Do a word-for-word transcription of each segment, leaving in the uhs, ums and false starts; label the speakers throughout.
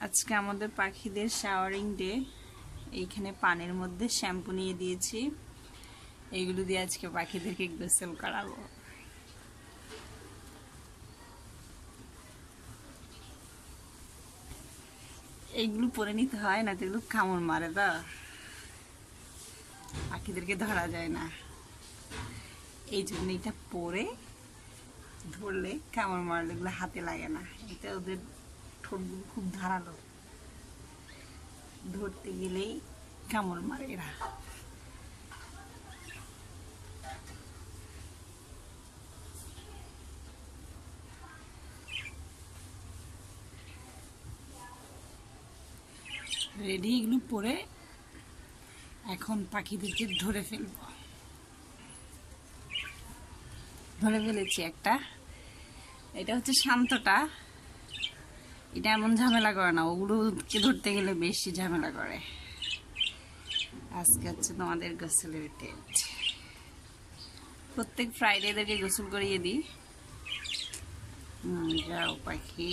Speaker 1: আজকে আমাদের পাখিদের শাওয়ারিং ডে। এইখানে পানির মধ্যে শ্যাম্পু নিয়ে দিয়েছি, এইগুলো দিয়ে আজকে পাখিদেরকে গোসল করাবো। এইগুলো পরে নিতে হয় না, এগুলো কামড় মারে, তো পাখিদেরকে ধরা যায় না, এই জন্য এটা পরে ধরলে কামড় মারলে এগুলো হাতে লাগে না। এটা ওদের ঠোঁটগুলো খুব ধারালো, ধরতে গেলেই কামড় মারে এরা। রেডি, এগুলো পরে এখন পাখিদেরকে ধরে ফেলবো। ধরে ফেলেছি একটা, এটা হচ্ছে শান্তটা। এটা এমন ঝামেলা করে না, ওগুলোকে ধরতে গেলে বেশি ঝামেলা করে। আজকে হচ্ছে তোমাদের গোসলের ডেট। প্রত্যেক ফ্রাইডে এদেরকে গোসল করিয়ে দিই। হুম, যাও পাখি।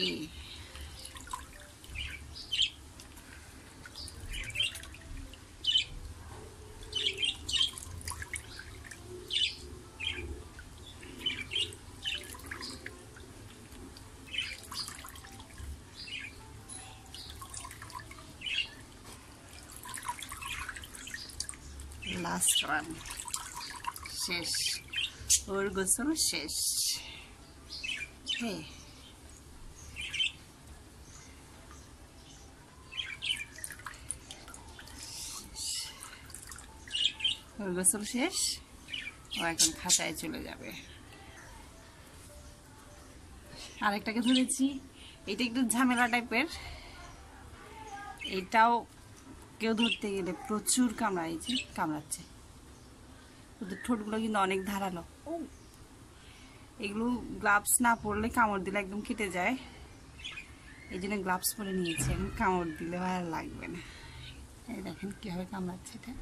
Speaker 1: লাস্ট ওয়ান, শেষ, ওর গোসল শেষ। হ্যাঁ, ওর গোসল শেষ, ও এখন খাঁচায় চলে যাবে। আরেকটাকে ধরেছি, এটা একটু ঝামেলা টাইপের। এটাও কেউ ধরতে গেলে প্রচুর কামড়াইছে, কামড়াচ্ছে। ওদের ঠোঁটগুলো কিন্তু অনেক ধারালো। এগুলো গ্লাভস না পরলে কামড় দিলে একদম কেটে যায়, এই জন্য গ্লাভস পরে নিয়েছি। এখন কামড় দিলে আর লাগবে না। এই দেখেন কীভাবে কামড়াচ্ছে এটা।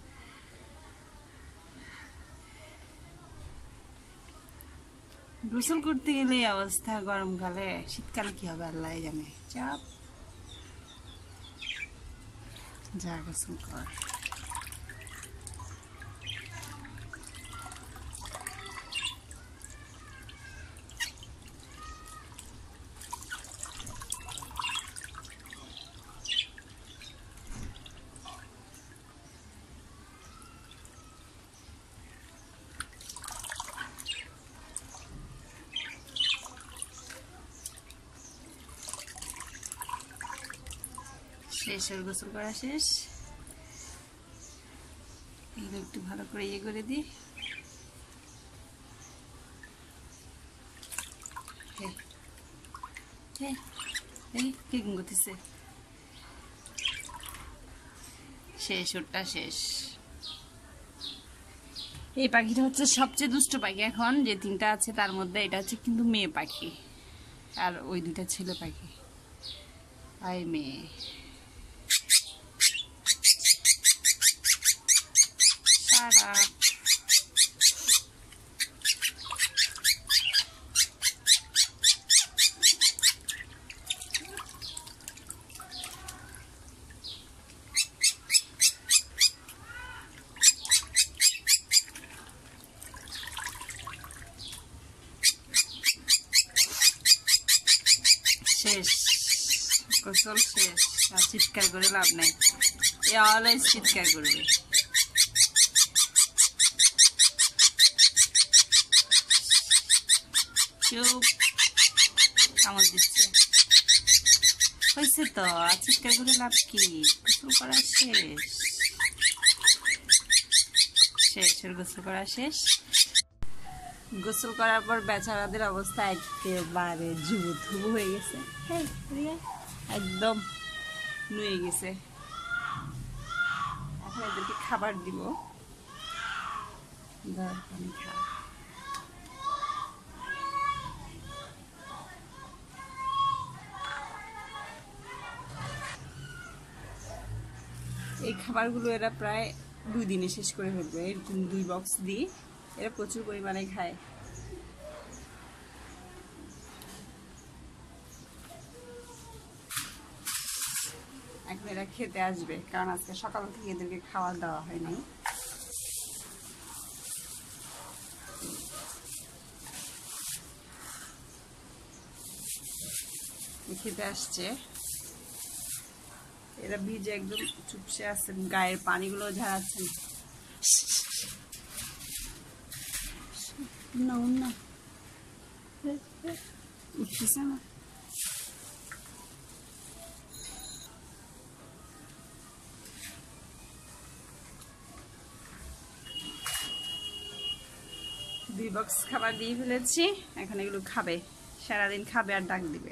Speaker 1: গোসল করতে গেলে এই অবস্থা, গরমকালে। শীতকালে কি হবে আল্লাহ জানে। চাপ, যা গোসল কর। শেষ, ওর গোসল করা শেষ। এগুলো একটু ভালো করে ইয়ে করে দিই। কে গুন করতেছে? শেষ, ওরটা শেষ। এই পাখিটা হচ্ছে সবচেয়ে দুষ্ট পাখি এখন, যে তিনটা আছে তার মধ্যে। এটা হচ্ছে কিন্তু মেয়ে পাখি, আর ওই দুইটা ছেলে পাখি। আই মেয়ে। সারা শেষ, গোসল শেষ। আর চিৎকার করে লাভ নাই, এ অলওয়েজ চিৎকার করবে। চুপ, কামড় দিচ্ছে। হয়েছে তো, আর চিৎকার করে লাভ কি? গোসল করা শেষ, শেষ, ওর গোসল করা শেষ। গোসল করার পর বেচারাদের অবস্থা একেবারে জুবুথুবু হয়ে গেছে, একদম নুয়ে গেছে। এখন এদেরকে খাবার দিব। পানি খা। এই খাবারগুলো এরা প্রায় দুই দিনে শেষ করে ফেলবে। এরকম দুই বক্স দিই, এরা প্রচুর পরিমাণে খায়। এখন এরা খেতে আসবে, কারণ আজকে সকাল থেকে এদেরকে খাওয়া দাওয়া হয় নাই। খেতে আসছে, এরা ভিজে একদম চুপসে আছে, গায়ের পানিগুলো ঝাড়াচ্ছেন। না না উঠতেছে না। দুই বক্স খাবার দিয়ে ফেলেছি, এখন এগুলো খাবে, সারাদিন খাবে আর ডাক দিবে।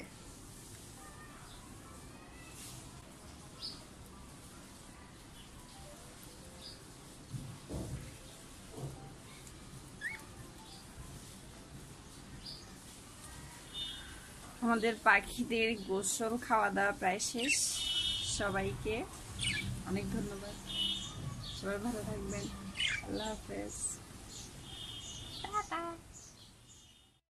Speaker 1: আমাদের পাখিদের গোসল খাওয়া দাওয়া প্রায় শেষ। সবাইকে অনেক ধন্যবাদ, সবাই ভালো থাকবেন, আল্লাহ হাফেজ, টাটা।